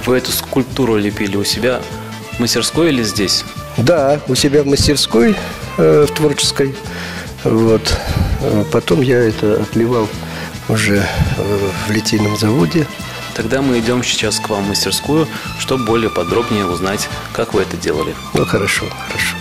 Вы эту скульптуру лепили у себя в мастерской или здесь? Да, у себя в мастерской, в творческой. Вот. Потом я это отливал уже в литейном заводе. Тогда мы идем сейчас к вам в мастерскую, чтобы более подробнее узнать, как вы это делали. Ну, хорошо, хорошо.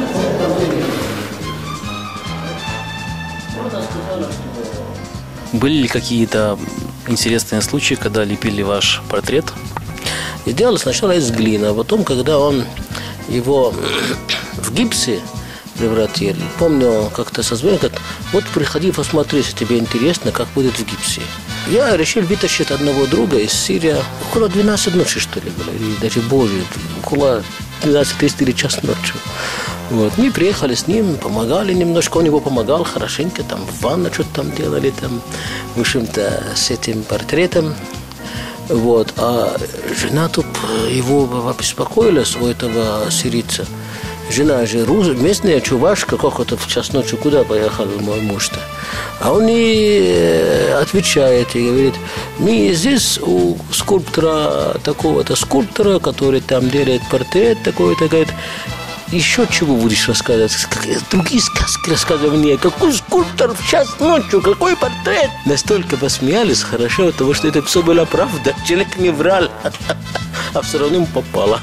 Были ли какие-то интересные случаи, когда лепили ваш портрет? Сделали сначала из глины, а потом, когда он его в гипсе превратили, помню, как-то созвонил, говорит, вот приходи, посмотри, если тебе интересно, как будет в гипсе. Я решил вытащить одного друга из Сирии, около 12 ночи, что ли, было, или даже больше, около 12:30 или час ночи. Вот. Мы приехали с ним, помогали немножко, он его помогал хорошенько, там в ванну что-то там делали, там, в общем-то, с этим портретом. Вот. А жена тут его обеспокоилась, у этого сирийца. Жена же местная чувашка, как это в час ночи, куда поехал мой муж-то? А он и отвечает, и говорит, мы здесь у скульптора, такого-то скульптора, который там делает портрет такой-то, говорит, еще чего будешь рассказывать? Другие сказки рассказывай мне. Какой скульптор в час ночью? Какой портрет? Настолько посмеялись хорошо, потому что это все была правда. Человек не врал, а все равно ему попало.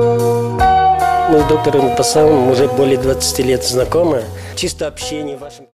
Мы с доктором Пасаном уже более 20 лет знакомы. Чисто общение в вашем...